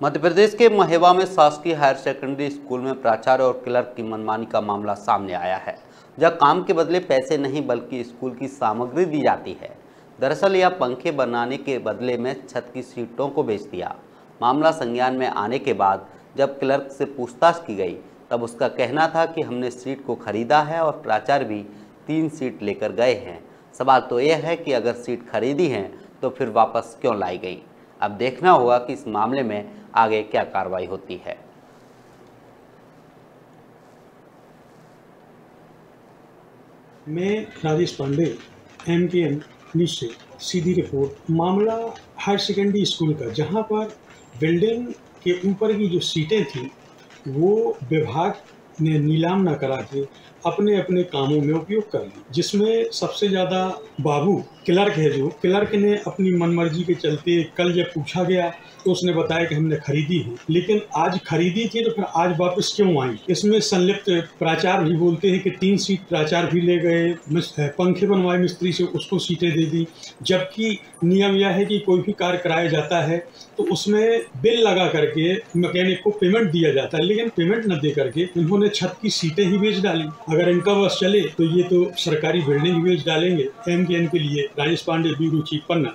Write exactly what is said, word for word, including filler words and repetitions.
मध्य प्रदेश के महेवा में शासकीय हायर सेकेंडरी स्कूल में प्राचार्य और क्लर्क की मनमानी का मामला सामने आया है, जहां काम के बदले पैसे नहीं बल्कि स्कूल की सामग्री दी जाती है। दरअसल यह पंखे बनाने के बदले में छत की सीटों को बेच दिया। मामला संज्ञान में आने के बाद जब क्लर्क से पूछताछ की गई, तब उसका कहना था कि हमने सीट को खरीदा है और प्राचार्य भी तीन सीट लेकर गए हैं। सवाल तो यह है कि अगर सीट खरीदी हैं तो फिर वापस क्यों लाई गई। अब देखना होगा कि इस मामले में आगे क्या कार्रवाई होती है। मैं Rajesh Pandey, M K N news से सीधी रिपोर्ट। मामला हायर सेकेंडरी स्कूल का, जहां पर बिल्डिंग के ऊपर की जो सीटें थी वो विभाग ने नीलाम न करा के अपने अपने कामों में उपयोग कर ली, जिसमें सबसे ज़्यादा बाबू क्लर्क है। जो क्लर्क ने अपनी मनमर्जी के चलते कल जब पूछा गया तो उसने बताया कि हमने खरीदी है, लेकिन आज खरीदी थी तो फिर आज वापस क्यों आई। इसमें संलिप्त प्राचार्य भी बोलते हैं कि तीन सीट प्राचार्य भी ले गए, पंखे बनवाए मिस्त्री से, उसको सीटें दे दी। जबकि नियम यह है कि कोई भी कार्य कराया जाता है तो उसमें बिल लगा करके मैकेनिक को पेमेंट दिया जाता है, लेकिन पेमेंट न दे करके इन्होंने छत की सीटें ही बेच डाली। अगर इनका बस चले तो ये तो सरकारी बिल्डिंग ही बेच डालेंगे। एम के एन के लिए राजेश पांडे, ब्यूरो चीफ, पन्ना।